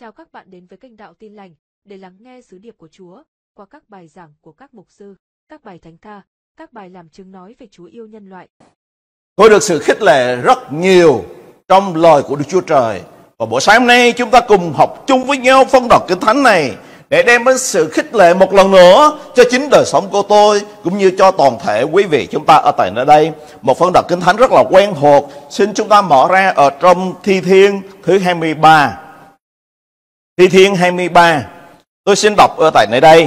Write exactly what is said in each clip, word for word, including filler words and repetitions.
Chào các bạn đến với kênh Đạo Tin Lành để lắng nghe sứ điệp của Chúa qua các bài giảng của các mục sư, các bài thánh ca, các bài làm chứng nói về Chúa yêu nhân loại. Tôi được sự khích lệ rất nhiều trong lời của Đức Chúa Trời. Và buổi sáng hôm nay chúng ta cùng học chung với nhau phân đoạn Kinh Thánh này để đem đến sự khích lệ một lần nữa cho chính đời sống của tôi cũng như cho toàn thể quý vị chúng ta ở tại nơi đây. Một phân đoạn Kinh Thánh rất là quen thuộc. Xin chúng ta mở ra ở trong Thi Thiên thứ hai mươi ba. Thi Thiên hai mươi ba. Tôi xin đọc ở tại nơi đây.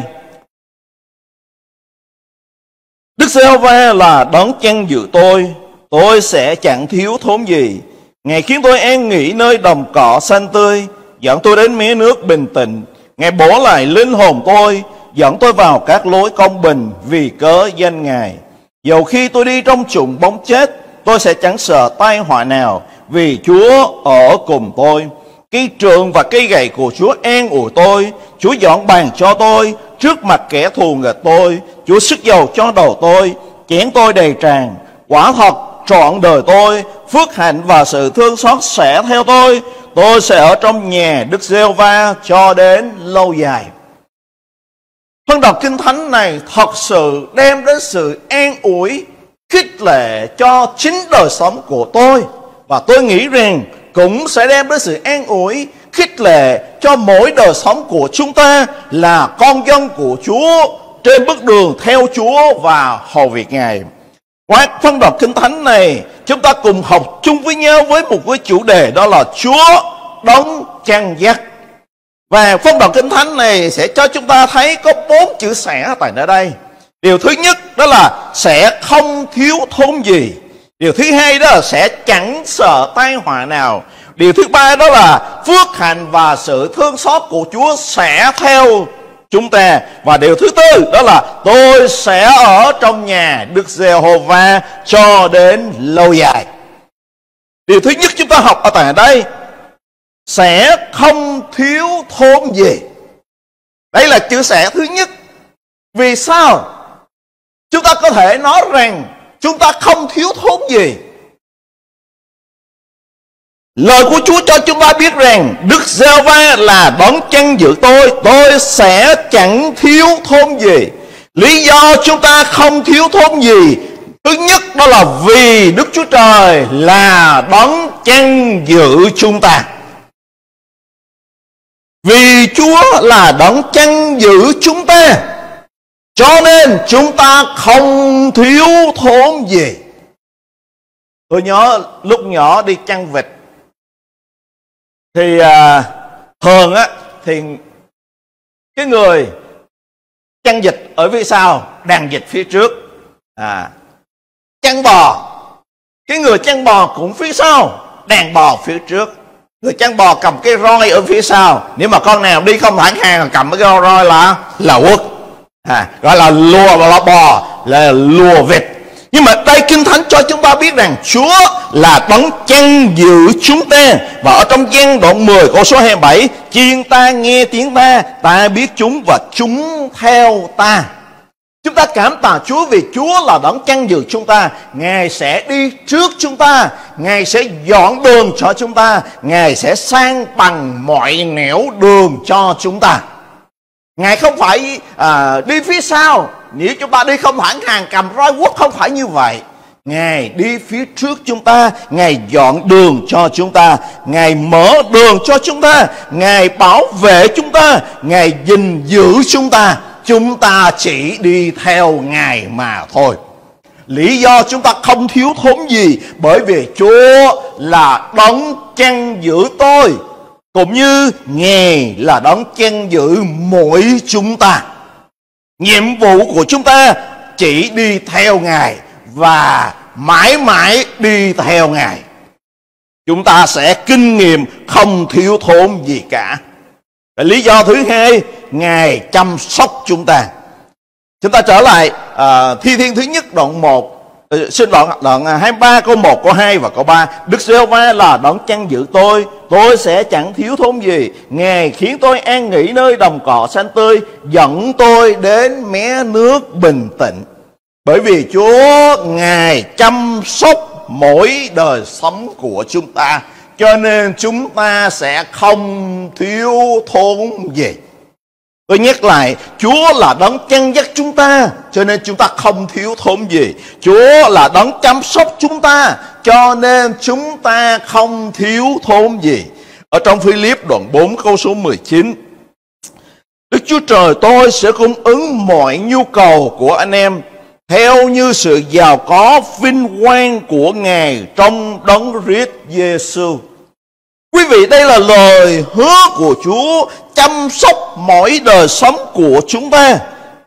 Đức Giê-hô-va là đấng chăn giữ tôi, tôi sẽ chẳng thiếu thốn gì. Ngài khiến tôi an nghỉ nơi đồng cỏ xanh tươi, dẫn tôi đến mé nước bình tĩnh. Ngài bổ lại linh hồn tôi, dẫn tôi vào các lối công bình vì cớ danh Ngài. Dầu khi tôi đi trong chủng bóng chết, tôi sẽ chẳng sợ tai họa nào, vì Chúa ở cùng tôi. Cây trượng và cây gậy của Chúa an ủi tôi. Chúa dọn bàn cho tôi trước mặt kẻ thù nghịch tôi. Chúa sức dầu cho đầu tôi, chén tôi đầy tràn. Quả thật trọn đời tôi, phước hạnh và sự thương xót sẽ theo tôi. Tôi sẽ ở trong nhà Đức Giê-hô-va cho đến lâu dài. Phân đoạn Kinh Thánh này thật sự đem đến sự an ủi, khích lệ cho chính đời sống của tôi. Và tôi nghĩ rằng cũng sẽ đem đến sự an ủi, khích lệ cho mỗi đời sống của chúng ta là con dân của Chúa trên bước đường theo Chúa và hầu việc Ngài. Qua phân đoạn Kinh Thánh này, chúng ta cùng học chung với nhau với một cái chủ đề, đó là Chúa đấng chăn dắt. Và phân đoạn Kinh Thánh này sẽ cho chúng ta thấy có bốn chữ sẽ tại nơi đây. Điều thứ nhất đó là sẽ không thiếu thốn gì. Điều thứ hai đó là sẽ chẳng sợ tai họa nào. Điều thứ ba đó là phước hạnh và sự thương xót của Chúa sẽ theo chúng ta. Và điều thứ tư đó là tôi sẽ ở trong nhà Đức Giê-hô-va cho đến lâu dài. Điều thứ nhất chúng ta học ở tại đây, sẽ không thiếu thốn gì. Đây là chữ sẽ thứ nhất. Vì sao chúng ta có thể nói rằng chúng ta không thiếu thốn gì? Lời của Chúa cho chúng ta biết rằng Đức Giê-hô-va là đấng chăn giữ tôi, tôi sẽ chẳng thiếu thốn gì. Lý do chúng ta không thiếu thốn gì, thứ nhất đó là vì Đức Chúa Trời là đấng chăn giữ chúng ta. Vì Chúa là đấng chăn giữ chúng ta, cho nên chúng ta không thiếu thốn gì. Tôi nhớ lúc nhỏ đi chăn vịt thì à, thường á thì cái người chăn vịt ở phía sau, đàn vịt phía trước. À, chăn bò, cái người chăn bò cũng phía sau, đàn bò phía trước. Người chăn bò cầm cái roi ở phía sau. Nếu mà con nào đi không thẳng hàng cầm cái roi là là quất. À, gọi là lùa là bò, là lùa vịt. Nhưng mà đây Kinh Thánh cho chúng ta biết rằng Chúa là đấng chăn giữ chúng ta. Và ở trong Giăng đoạn mười câu số hai mươi bảy, chiên ta nghe tiếng ta, ta biết chúng và chúng theo ta. Chúng ta cảm tạ Chúa vì Chúa là đấng chăn giữ chúng ta. Ngài sẽ đi trước chúng ta, Ngài sẽ dọn đường cho chúng ta, Ngài sẽ san bằng mọi nẻo đường cho chúng ta. Ngài không phải à, đi phía sau. Nếu chúng ta đi không thẳng hàng cầm roi quất, không phải như vậy. Ngài đi phía trước chúng ta, Ngài dọn đường cho chúng ta, Ngài mở đường cho chúng ta, Ngài bảo vệ chúng ta, Ngài gìn giữ chúng ta. Chúng ta chỉ đi theo Ngài mà thôi. Lý do chúng ta không thiếu thốn gì, bởi vì Chúa là đấng chăn giữ tôi, cũng như Ngài là đấng chăn giữ mỗi chúng ta. Nhiệm vụ của chúng ta chỉ đi theo Ngài và mãi mãi đi theo Ngài. Chúng ta sẽ kinh nghiệm không thiếu thốn gì cả. Và lý do thứ hai, Ngài chăm sóc chúng ta. Chúng ta trở lại uh, Thi Thiên thứ nhất đoạn một, uh, xin đoạn, đoạn hai mươi ba câu một, câu hai và câu ba. Đức Giê-hô-va là đấng chăn giữ tôi, tôi sẽ chẳng thiếu thốn gì. Ngài khiến tôi an nghỉ nơi đồng cỏ xanh tươi, dẫn tôi đến mé nước bình tĩnh. Bởi vì Chúa Ngài chăm sóc mỗi đời sống của chúng ta. cho nên chúng ta sẽ không thiếu thốn gì. Tôi nhắc lại, Chúa là đấng chăn dắt chúng ta, cho nên chúng ta không thiếu thốn gì. Chúa là đấng chăm sóc chúng ta, cho nên chúng ta không thiếu thốn gì. Ở trong Phi-líp đoạn bốn câu số mười chín, Đức Chúa Trời tôi sẽ cung ứng mọi nhu cầu của anh em theo như sự giàu có vinh quang của Ngài trong đấng Christ Giêsu. Quý vị, đây là lời hứa của Chúa chăm sóc mỗi đời sống của chúng ta.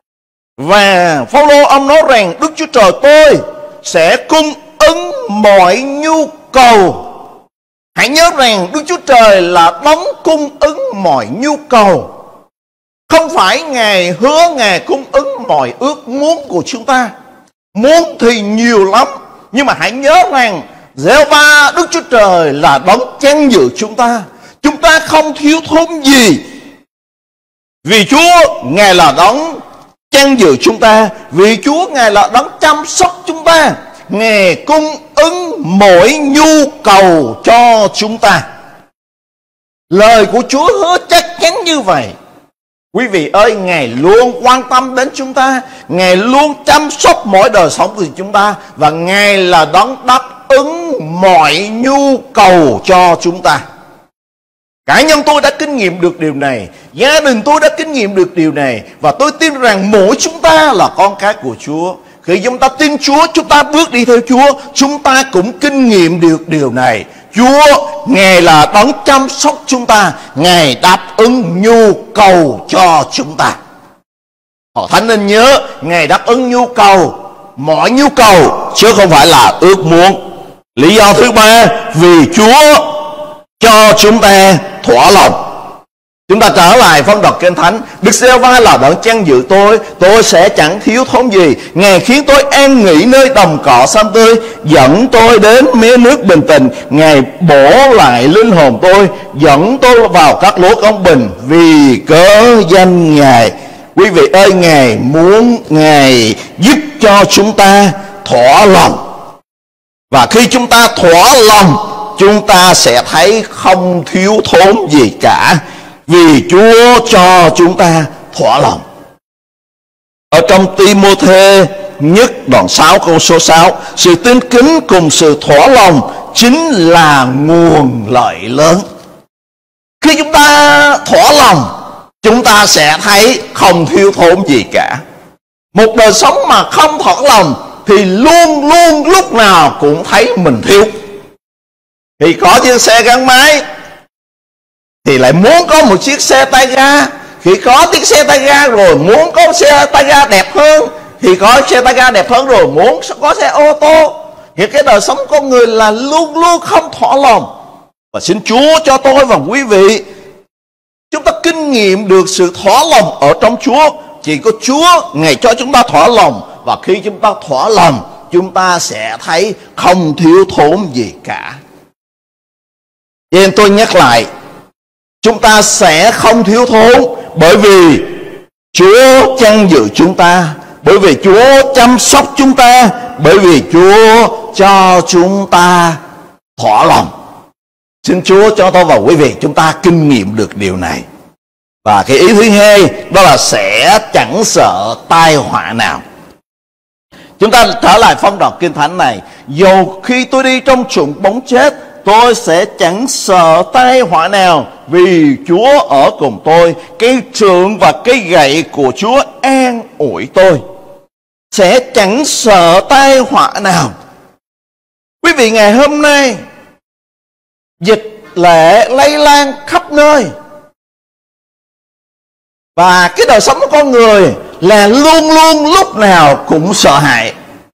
Và Phao-lô ông nói rằng Đức Chúa Trời tôi sẽ cung ứng mọi nhu cầu. Hãy nhớ rằng Đức Chúa Trời là đấng cung ứng mọi nhu cầu. Không phải Ngài hứa Ngài cung ứng mọi ước muốn của chúng ta. Muốn thì nhiều lắm, nhưng mà hãy nhớ rằng Giê-hô-va Đức Chúa Trời là đấng chăn giữ chúng ta. Chúng ta không thiếu thốn gì, vì Chúa Ngài là đấng chăn giữ chúng ta. Vì Chúa Ngài là đấng chăm sóc chúng ta. Ngài cung ứng mỗi nhu cầu cho chúng ta. Lời của Chúa hứa chắc chắn như vậy. Quý vị ơi, Ngài luôn quan tâm đến chúng ta. Ngài luôn chăm sóc mỗi đời sống của chúng ta. Và Ngài là đấng đáp ứng mọi nhu cầu cho chúng ta. Cá nhân tôi đã kinh nghiệm được điều này, gia đình tôi đã kinh nghiệm được điều này. Và tôi tin rằng mỗi chúng ta là con cái của Chúa. Khi chúng ta tin Chúa, chúng ta bước đi theo Chúa, chúng ta cũng kinh nghiệm được điều này. Chúa, Ngài là đấng chăm sóc chúng ta. Ngài đáp ứng nhu cầu cho chúng ta. Hội thánh nên nhớ, Ngài đáp ứng nhu cầu, mọi nhu cầu, chứ không phải là ước muốn. Lý do thứ ba, vì Chúa cho chúng ta thỏa lòng. Chúng ta trở lại phân đọc Kinh Thánh. Đức Giê-hô-va là đấng chăn giữ tôi, tôi sẽ chẳng thiếu thốn gì. Ngài khiến tôi an nghỉ nơi đồng cỏ xanh tươi, dẫn tôi đến mé nước bình tĩnh. Ngài bổ lại linh hồn tôi, dẫn tôi vào các lối công bình vì cớ danh Ngài. Quý vị ơi, Ngài muốn Ngài giúp cho chúng ta thỏa lòng. Và khi chúng ta thỏa lòng, chúng ta sẽ thấy không thiếu thốn gì cả, vì Chúa cho chúng ta thỏa lòng. Ở trong Ti-mô-thê nhất đoạn sáu câu số sáu, sự tin kính cùng sự thỏa lòng chính là nguồn lợi lớn. Khi chúng ta thỏa lòng, chúng ta sẽ thấy không thiếu thốn gì cả. Một đời sống mà không thỏa lòng thì luôn luôn lúc nào cũng thấy mình thiếu. Thì có chiếc xe gắn máy thì lại muốn có một chiếc xe tay ga. Khi có chiếc xe tay ga rồi muốn có xe tay ga đẹp hơn. Thì có xe tay ga đẹp hơn rồi muốn có xe ô tô. Thì cái đời sống con người là luôn luôn không thỏa lòng. Và xin Chúa cho tôi và quý vị, chúng ta kinh nghiệm được sự thỏa lòng ở trong Chúa. Chỉ có Chúa Ngài cho chúng ta thỏa lòng. Và khi chúng ta thỏa lòng, chúng ta sẽ thấy không thiếu thốn gì cả. Nên tôi nhắc lại, chúng ta sẽ không thiếu thốn, bởi vì Chúa chăn giữ chúng ta, bởi vì Chúa chăm sóc chúng ta, bởi vì Chúa cho chúng ta thỏa lòng. Xin Chúa cho tôi và quý vị chúng ta kinh nghiệm được điều này. Và cái ý thứ hai đó là sẽ chẳng sợ tai họa nào. Chúng ta trở lại phân đoạn Kinh Thánh này. Dầu khi tôi đi trong trũng bóng chết, tôi sẽ chẳng sợ tai họa nào, vì Chúa ở cùng tôi. Cây trượng và cây gậy của Chúa an ủi tôi. Sẽ chẳng sợ tai họa nào. Quý vị, ngày hôm nay dịch lệ lây lan khắp nơi, và cái đời sống của con người là luôn luôn lúc nào cũng sợ hãi.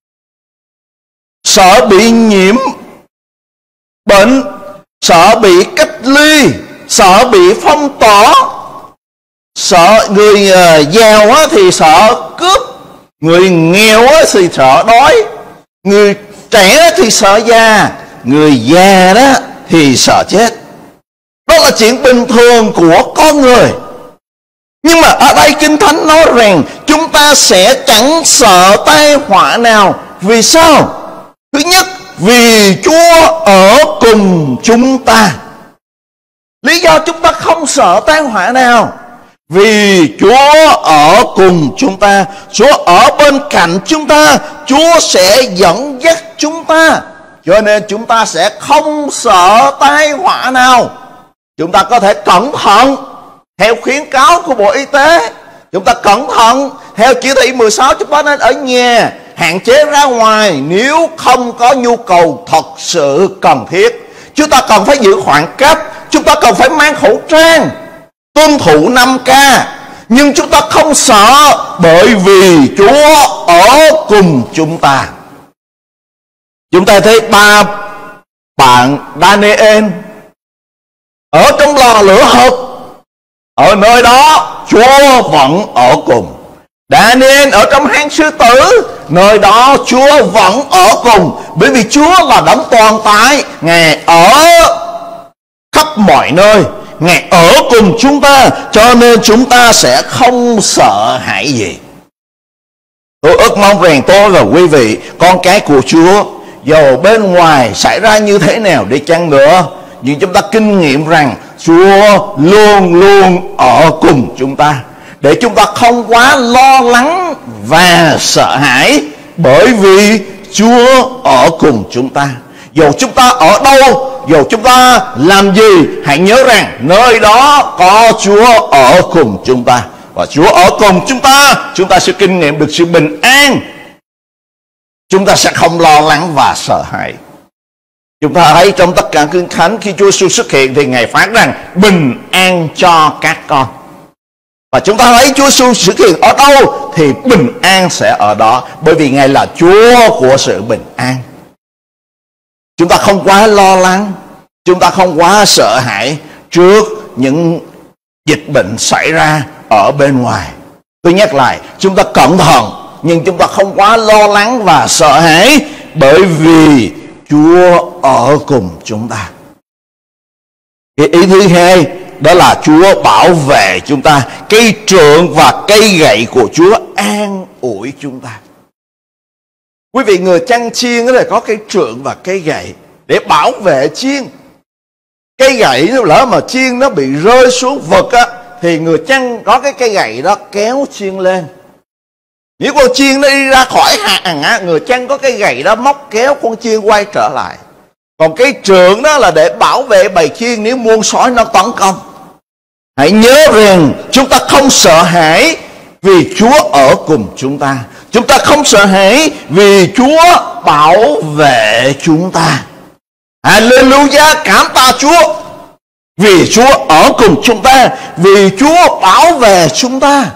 Sợ bị nhiễm bệnh, sợ bị cách ly, sợ bị phong tỏa. Sợ người giàu thì sợ cướp, người nghèo thì sợ đói, người trẻ thì sợ già, người già đó thì sợ chết. Đó là chuyện bình thường của con người. Nhưng mà ở đây Kinh Thánh nói rằng chúng ta sẽ chẳng sợ tai họa nào. Vì sao? Thứ nhất, vì Chúa ở cùng chúng ta. Lý do chúng ta không sợ tai họa nào, vì Chúa ở cùng chúng ta, Chúa ở bên cạnh chúng ta, Chúa sẽ dẫn dắt chúng ta. Cho nên chúng ta sẽ không sợ tai họa nào. Chúng ta có thể cẩn thận theo khuyến cáo của Bộ Y tế. Chúng ta cẩn thận theo chỉ thị mười sáu, chúng ta nên ở nhà, hạn chế ra ngoài nếu không có nhu cầu thật sự cần thiết. Chúng ta cần phải giữ khoảng cách, chúng ta cần phải mang khẩu trang, tuân thủ năm K. Nhưng chúng ta không sợ, bởi vì Chúa ở cùng chúng ta. Chúng ta thấy ba bạn Daniel ở trong lò lửa hực, ở nơi đó Chúa vẫn ở cùng. Daniel ở trong hang sư tử, nơi đó Chúa vẫn ở cùng, bởi vì Chúa là đấng toàn tại, Ngài ở khắp mọi nơi, Ngài ở cùng chúng ta, cho nên chúng ta sẽ không sợ hãi gì. Tôi ước mong rằng tôi và quý vị, con cái của Chúa, dầu bên ngoài xảy ra như thế nào đi chăng nữa, nhưng chúng ta kinh nghiệm rằng Chúa luôn luôn ở cùng chúng ta, để chúng ta không quá lo lắng và sợ hãi, bởi vì Chúa ở cùng chúng ta. Dù chúng ta ở đâu, dù chúng ta làm gì, hãy nhớ rằng nơi đó có Chúa ở cùng chúng ta. Và Chúa ở cùng chúng ta, chúng ta sẽ kinh nghiệm được sự bình an. Chúng ta sẽ không lo lắng và sợ hãi. Chúng ta thấy trong tất cả Kinh Thánh, khi Chúa Giêsu xuất hiện thì Ngài phán rằng bình an cho các con. Và chúng ta thấy Chúa Giêsu xuất hiện ở đâu thì bình an sẽ ở đó, bởi vì Ngài là Chúa của sự bình an. Chúng ta không quá lo lắng, chúng ta không quá sợ hãi trước những dịch bệnh xảy ra ở bên ngoài. Tôi nhắc lại, chúng ta cẩn thận, nhưng chúng ta không quá lo lắng và sợ hãi, bởi vì Chúa ở cùng chúng ta. Cái ý thứ hai, đó là Chúa bảo vệ chúng ta. Cây trượng và cây gậy của Chúa an ủi chúng ta. Quý vị, người chăn chiên là có cây trượng và cây gậy để bảo vệ chiên. Cây gậy nếu lỡ mà chiên nó bị rơi xuống vực á, thì người chăn có cái cây gậy đó kéo chiên lên. Nếu con chiên nó đi ra khỏi hàng á, người chăn có cái gậy đó móc kéo con chiên quay trở lại. Còn cái trượng đó là để bảo vệ bầy chiên nếu muôn sói nó tấn công. Hãy nhớ rằng chúng ta không sợ hãi vì Chúa ở cùng chúng ta. Chúng ta không sợ hãi vì Chúa bảo vệ chúng ta. Hallelujah, cảm tạ Chúa vì Chúa ở cùng chúng ta, vì Chúa bảo vệ chúng ta.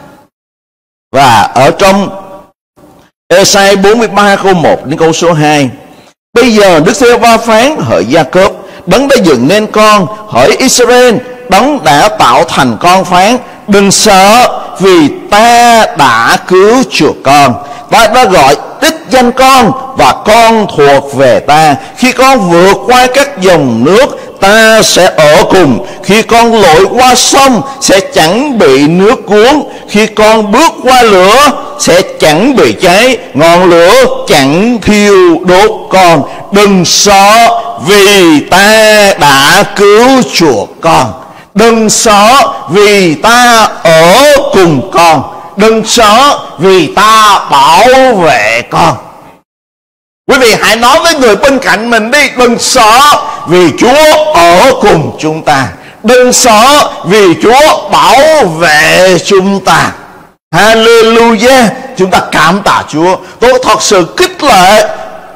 Và ở trong Ê-sai bốn mươi ba câu một đến câu số hai, bây giờ Đức Giê-hô-va phán: hỡi Gia-cốp, đấng đã dựng nên con, hỡi Israel, đấng đã tạo thành con phán: đừng sợ, vì ta đã cứu chuộc con. Ta đã gọi đích danh con, và con thuộc về ta. Khi con vượt qua các dòng nước, ta sẽ ở cùng. Khi con lội qua sông, sẽ chẳng bị nước cuốn. Khi con bước qua lửa, sẽ chẳng bị cháy. Ngọn lửa chẳng thiêu đốt con. Đừng sợ, vì ta đã cứu chuộc con. Đừng sợ, vì ta ở cùng con. Đừng sợ, vì ta bảo vệ con. Quý vị hãy nói với người bên cạnh mình đi: đừng sợ, vì Chúa ở cùng chúng ta. Đừng sợ, vì Chúa bảo vệ chúng ta. Hallelujah, chúng ta cảm tạ Chúa. Tôi thật sự khích lệ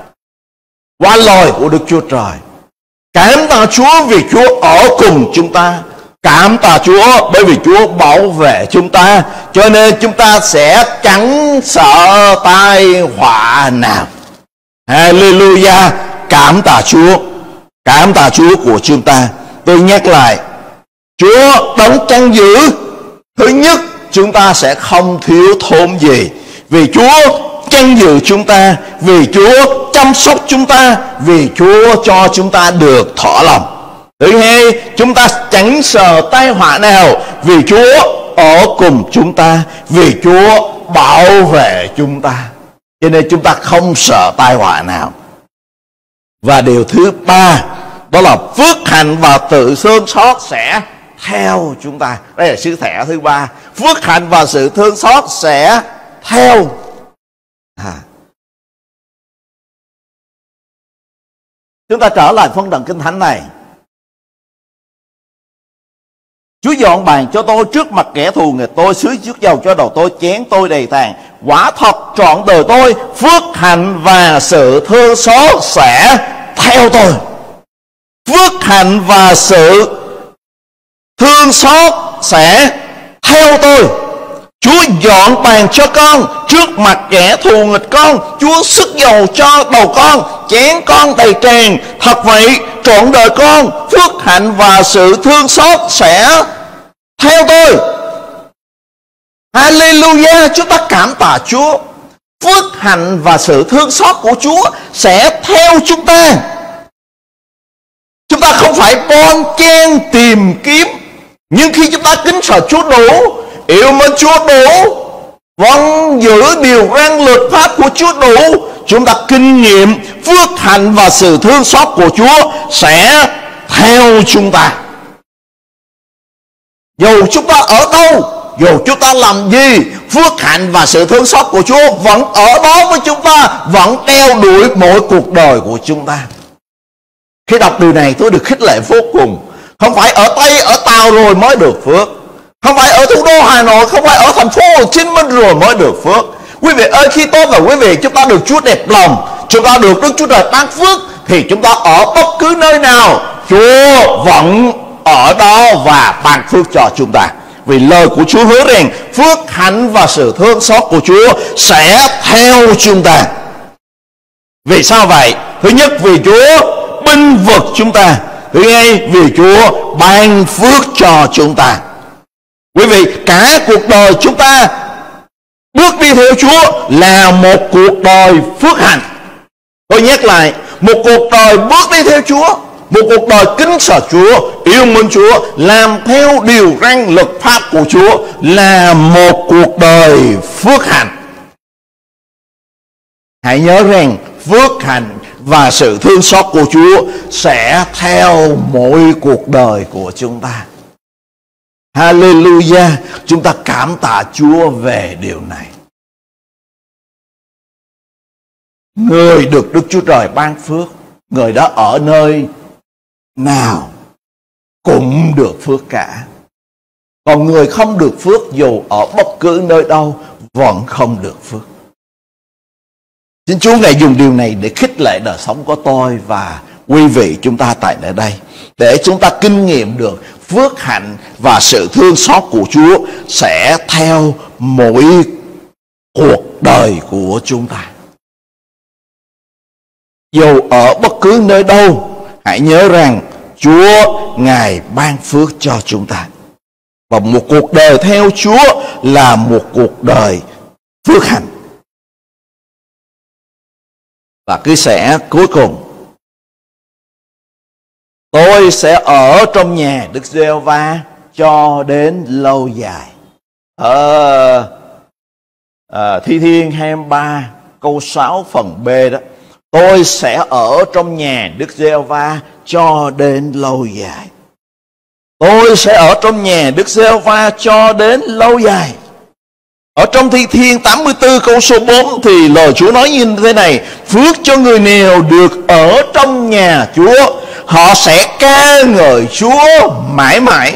qua lời của Đức Chúa Trời. Cảm tạ Chúa vì Chúa ở cùng chúng ta. Cảm tạ Chúa bởi vì Chúa bảo vệ chúng ta, cho nên chúng ta sẽ chẳng sợ tai họa nào. Hallelujah, cảm tạ Chúa. Cảm tạ Chúa của chúng ta. Tôi nhắc lại, Chúa đấng chăn giữ. Thứ nhất, chúng ta sẽ không thiếu thốn gì, vì Chúa chăn giữ chúng ta, vì Chúa chăm sóc chúng ta, vì Chúa cho chúng ta được thỏa lòng. Thứ hai, chúng ta chẳng sợ tai họa nào, vì Chúa ở cùng chúng ta, vì Chúa bảo vệ chúng ta, cho nên chúng ta không sợ tai họa nào. Và điều thứ ba, đó là phước hạnh và sự thương xót sẽ theo chúng ta. Đây là sứ thẻ thứ ba. Phước hạnh và sự thương xót sẽ theo. À. Chúng ta trở lại phân đoạn Kinh Thánh này. Chúa dọn bàn cho tôi trước mặt kẻ thù nghịch tôi, xứ trước dầu cho đầu tôi, chén tôi đầy tàn. Quả thật trọn đời tôi, phước hạnh và sự thương xót sẽ theo tôi. Phước hạnh và sự thương xót sẽ theo tôi. Chúa dọn bàn cho con trước mặt kẻ thù nghịch con, Chúa sức dầu cho đầu con, chén con đầy tràn. Thật vậy, trọn đời con, phước hạnh và sự thương xót sẽ theo tôi. Hallelujah, chúng ta cảm tạ Chúa. Phước hạnh và sự thương xót của Chúa sẽ theo chúng ta. Chúng ta không phải bon chen tìm kiếm, nhưng khi chúng ta kính sợ Chúa đủ, yêu mến Chúa đủ, vẫn giữ điều răn luật pháp của Chúa đủ, chúng ta kinh nghiệm phước hạnh và sự thương xót của Chúa sẽ theo chúng ta. Dù chúng ta ở đâu, dù chúng ta làm gì, phước hạnh và sự thương xót của Chúa vẫn ở đó với chúng ta, vẫn đeo đuổi mỗi cuộc đời của chúng ta. Khi đọc điều này tôi được khích lệ vô cùng. Không phải ở Tây, ở Tàu rồi mới được phước, không phải ở thủ đô Hà Nội, không phải ở thành phố Hồ Chí Minh rồi mới được phước. Quý vị ơi, khi tôi và quý vị chúng ta được Chúa đẹp lòng, chúng ta được Đức Chúa Trời ban phước, thì chúng ta ở bất cứ nơi nào, Chúa vẫn ở đó và ban phước cho chúng ta. Vì lời của Chúa hứa rằng phước hạnh và sự thương xót của Chúa sẽ theo chúng ta. Vì sao vậy? Thứ nhất, vì Chúa binh vực chúng ta. Thứ hai, vì Chúa ban phước cho chúng ta. Quý vị, cả cuộc đời chúng ta bước đi theo Chúa là một cuộc đời phước hạnh. Tôi nhắc lại, một cuộc đời bước đi theo Chúa, một cuộc đời kính sợ Chúa, yêu mến Chúa, làm theo điều răn luật pháp của Chúa là một cuộc đời phước hạnh. Hãy nhớ rằng phước hạnh và sự thương xót của Chúa sẽ theo mỗi cuộc đời của chúng ta. Hallelujah, chúng ta cảm tạ Chúa về điều này. Người được Đức Chúa Trời ban phước, người đó ở nơi nào cũng được phước cả. Còn người không được phước, dù ở bất cứ nơi đâu vẫn không được phước. Xin Chúa ngài dùng điều này để khích lệ đời sống của tôi và quý vị chúng ta tại nơi đây, để chúng ta kinh nghiệm được phước hạnh và sự thương xót của Chúa sẽ theo mỗi cuộc đời của chúng ta. Dù ở bất cứ nơi đâu, hãy nhớ rằng Chúa ngài ban phước cho chúng ta. Và một cuộc đời theo Chúa là một cuộc đời phước hạnh. Và cứ sẽ cuối cùng, tôi sẽ ở trong nhà Đức Giê-hô-va cho đến lâu dài. Ở à, Thi Thiên hai mươi ba câu sáu phần B đó, tôi sẽ ở trong nhà Đức Giê-hô-va cho đến lâu dài. Tôi sẽ ở trong nhà Đức Giê-hô-va cho đến lâu dài. Ở trong Thi Thiên tám mươi tư câu số bốn thì lời Chúa nói như thế này: phước cho người nào được ở trong nhà Chúa, họ sẽ ca ngợi Chúa mãi mãi.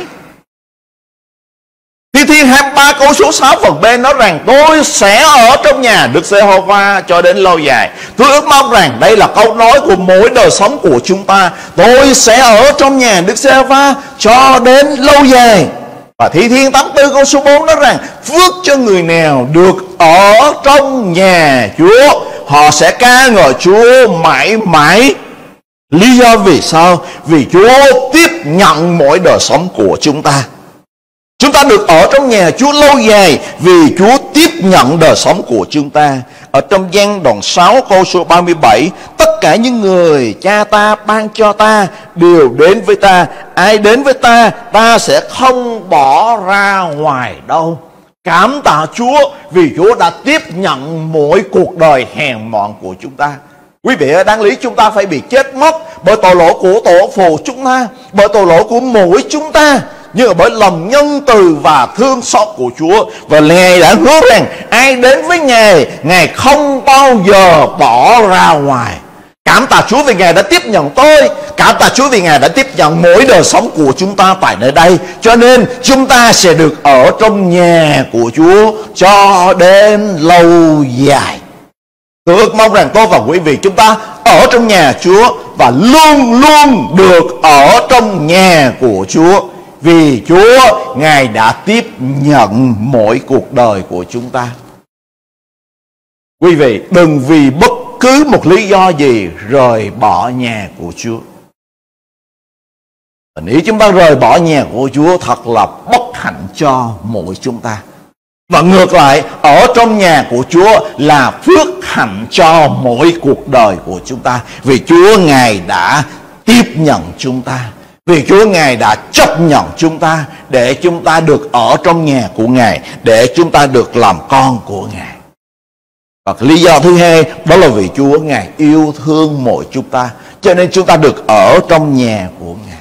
Thi Thiên hai mươi ba câu số sáu phần B nói rằng tôi sẽ ở trong nhà Đức Giê-hô-va cho đến lâu dài. Tôi ước mong rằng đây là câu nói của mỗi đời sống của chúng ta. Tôi sẽ ở trong nhà Đức Giê-hô-va cho đến lâu dài. Và Thi Thiên tám mươi tư câu số bốn nói rằng phước cho người nào được ở trong nhà Chúa, họ sẽ ca ngợi Chúa mãi mãi. Lý do vì sao? Vì Chúa tiếp nhận mỗi đời sống của chúng ta. Chúng ta được ở trong nhà Chúa lâu dài vì Chúa tiếp nhận đời sống của chúng ta. Ở trong Giăng đoạn sáu câu số ba mươi bảy, tất cả những người cha ta ban cho ta đều đến với ta. Ai đến với ta, ta sẽ không bỏ ra ngoài đâu. Cảm tạ Chúa vì Chúa đã tiếp nhận mỗi cuộc đời hèn mọn của chúng ta. Quý vị ơi, đáng lý chúng ta phải bị chết mất bởi tội lỗi của tổ phụ chúng ta, bởi tội lỗi của mỗi chúng ta, nhưng mà bởi lòng nhân từ và thương xót của Chúa. Và Ngài đã hứa rằng ai đến với Ngài, Ngài không bao giờ bỏ ra ngoài. Cảm tạ Chúa vì Ngài đã tiếp nhận tôi, cảm tạ Chúa vì Ngài đã tiếp nhận mỗi đời sống của chúng ta tại nơi đây. Cho nên chúng ta sẽ được ở trong nhà của Chúa cho đến lâu dài. Tôi ước mong rằng tôi và quý vị chúng ta ở trong nhà Chúa và luôn luôn được ở trong nhà của Chúa, vì Chúa Ngài đã tiếp nhận mỗi cuộc đời của chúng ta. Quý vị đừng vì bất cứ một lý do gì rời bỏ nhà của Chúa. Và nếu chúng ta rời bỏ nhà của Chúa, thật là bất hạnh cho mỗi chúng ta. Và ngược lại, ở trong nhà của Chúa là phước hạnh cho mỗi cuộc đời của chúng ta, vì Chúa Ngài đã tiếp nhận chúng ta, vì Chúa Ngài đã chấp nhận chúng ta để chúng ta được ở trong nhà của Ngài, để chúng ta được làm con của Ngài. Và lý do thứ hai đó là vì Chúa Ngài yêu thương mỗi chúng ta, cho nên chúng ta được ở trong nhà của Ngài.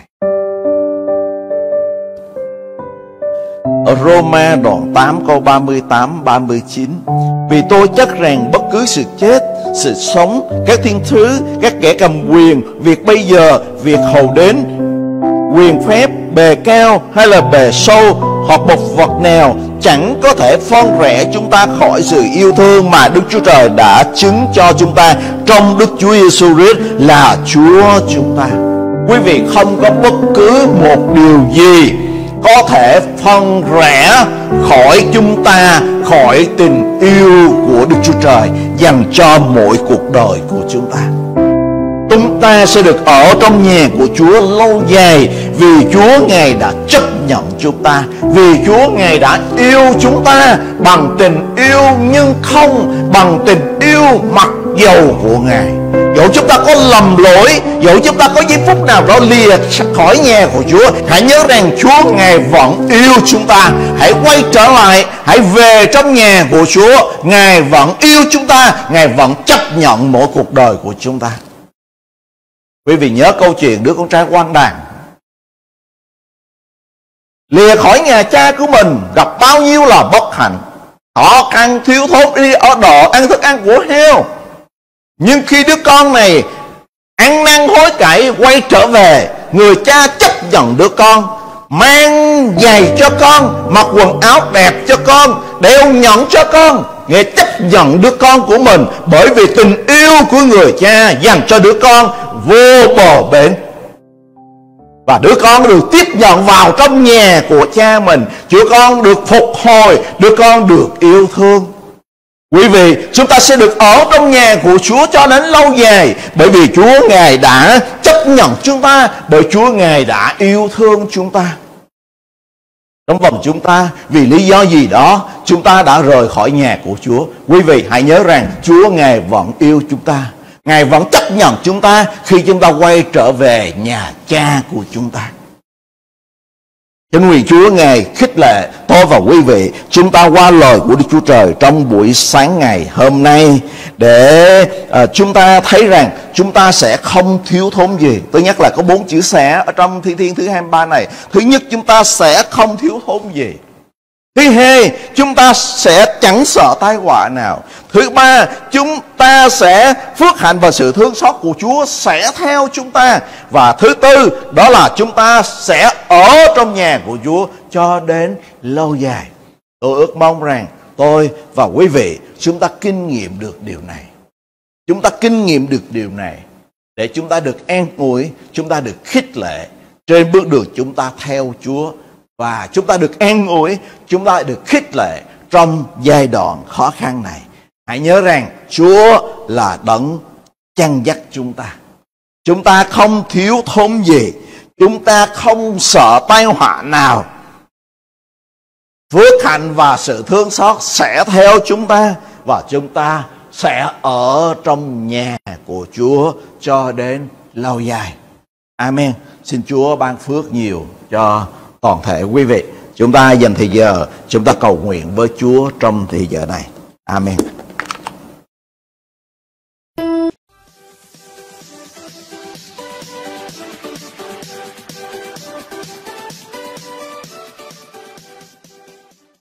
Ở Roma đoạn tám câu ba mươi tám ba mươi chín: vì tôi chắc rằng bất cứ sự chết, sự sống, các thiên thứ, các kẻ cầm quyền, việc bây giờ, việc hầu đến, quyền phép, bề cao hay là bề sâu, hoặc một vật nào chẳng có thể phân rẽ chúng ta khỏi sự yêu thương mà Đức Chúa Trời đã chứng cho chúng ta trong Đức Chúa Giêsu Christ là Chúa chúng ta. Quý vị, không có bất cứ một điều gì có thể phân rẽ khỏi chúng ta, khỏi tình yêu của Đức Chúa Trời dành cho mỗi cuộc đời của chúng ta. Chúng ta sẽ được ở trong nhà của Chúa lâu dài vì Chúa Ngài đã chấp nhận chúng ta, vì Chúa Ngài đã yêu chúng ta bằng tình yêu nhưng không bằng tình yêu mặc dầu của Ngài. Dẫu chúng ta có lầm lỗi, dẫu chúng ta có giây phút nào đó lìa khỏi nhà của Chúa, hãy nhớ rằng Chúa Ngài vẫn yêu chúng ta. Hãy quay trở lại, hãy về trong nhà của Chúa. Ngài vẫn yêu chúng ta, Ngài vẫn chấp nhận mỗi cuộc đời của chúng ta. Quý vị nhớ câu chuyện đứa con trai quan đàn lìa khỏi nhà cha của mình, gặp bao nhiêu là bất hạnh, khó khăn, thiếu thốn, đi ở đò, ăn thức ăn của heo. Nhưng khi đứa con này ăn năn hối cải quay trở về, người cha chấp nhận đứa con, mang giày cho con, mặc quần áo đẹp cho con, đeo nhẫn cho con. Ngài chấp nhận đứa con của mình bởi vì tình yêu của người cha dành cho đứa con vô bờ bến. Và đứa con được tiếp nhận vào trong nhà của cha mình, đứa con được phục hồi, đứa con được yêu thương. Quý vị, chúng ta sẽ được ở trong nhà của Chúa cho đến lâu dài, bởi vì Chúa Ngài đã chấp nhận chúng ta, bởi Chúa Ngài đã yêu thương chúng ta. Trong vòng chúng ta, vì lý do gì đó, chúng ta đã rời khỏi nhà của Chúa. Quý vị hãy nhớ rằng Chúa Ngài vẫn yêu chúng ta, Ngài vẫn chấp nhận chúng ta khi chúng ta quay trở về nhà cha của chúng ta. Chính vì Chúa Ngài khích lệ tôi và quý vị chúng ta qua lời của Đức Chúa Trời trong buổi sáng ngày hôm nay, để uh, chúng ta thấy rằng chúng ta sẽ không thiếu thốn gì. Tôi nhắc là có bốn chữ sẽ ở trong Thi Thiên thứ hai mươi ba này. Thứ nhất, chúng ta sẽ không thiếu thốn gì. Thứ hai, chúng ta sẽ chẳng sợ tai họa nào. Thứ ba, chúng ta sẽ phước hạnh và sự thương xót của Chúa sẽ theo chúng ta. Và thứ tư, đó là chúng ta sẽ ở trong nhà của Chúa cho đến lâu dài. Tôi ước mong rằng tôi và quý vị chúng ta kinh nghiệm được điều này. Chúng ta kinh nghiệm được điều này để chúng ta được an ủi, chúng ta được khích lệ trên bước đường chúng ta theo Chúa. Và chúng ta được an ủi, chúng ta được khích lệ trong giai đoạn khó khăn này. Hãy nhớ rằng Chúa là đấng chăn dắt chúng ta. Chúng ta không thiếu thốn gì, chúng ta không sợ tai họa nào. Phước hạnh và sự thương xót sẽ theo chúng ta, và chúng ta sẽ ở trong nhà của Chúa cho đến lâu dài. Amen. Xin Chúa ban phước nhiều cho toàn thể quý vị. Chúng ta dành thời giờ, chúng ta cầu nguyện với Chúa trong thời giờ này. Amen.